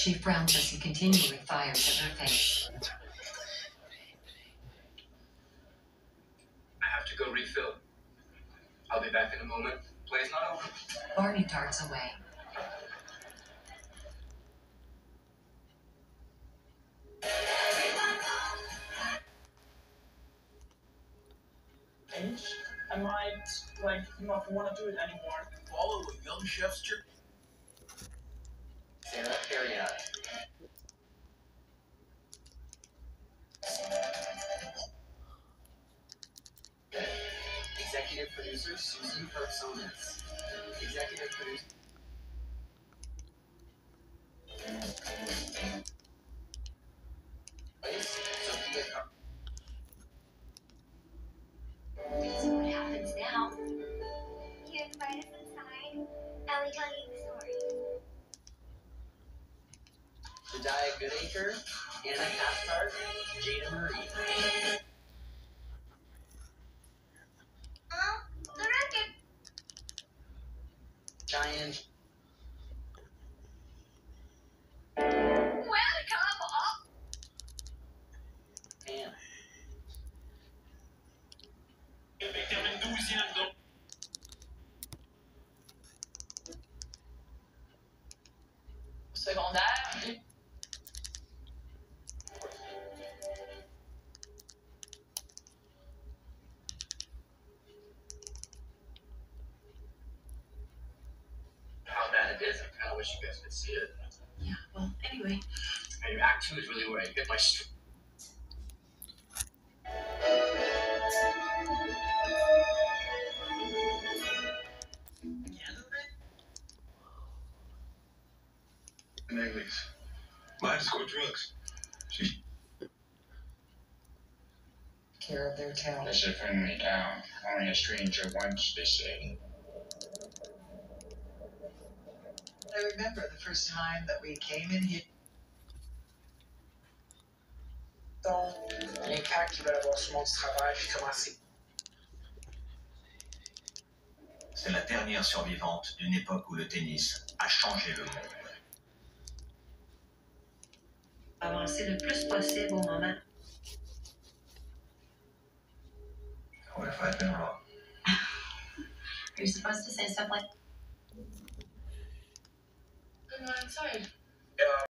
She frowns as he continually fires at her face. I have to go refill. I'll be back in a moment. Play's not over. Barney darts away. I might, not want to do it anymore. Follow a young chef's journey. Sarah Harriott. Executive producer Susan Personas. Executive producer. Sophia. So what happens now? You invite us inside, and we tell you the story. Jediah Goodacre, Anna Cathcart, Jada Marie. The record. Giant. Welcome up. Anna. Secondaire. How bad it is, I kind of wish you guys could see it. Yeah, well, anyway. And Act 2 is really where I get my Negatives. Might just go drugs. Care of their town. This is a friendly town. Only a stranger once, they say. I remember the first time that we came in here. Donc, les cas qui veulent avoir ce monde du travail, puis commencer. C'est la dernière survivante d'une époque où le tennis a changé le monde. Avancer le plus possible au moment. What if I've been wrong? You're supposed to say stuff like, Good morning, sorry.